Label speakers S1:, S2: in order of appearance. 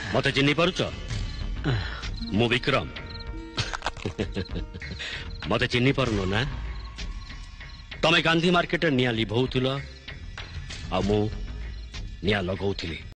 S1: मत चिन्ह पारुच मु विक्रम मत चिन्ह पारुन ना तमे गांधी मार्केट निया लिभौथिल आ मु निया लगौथिली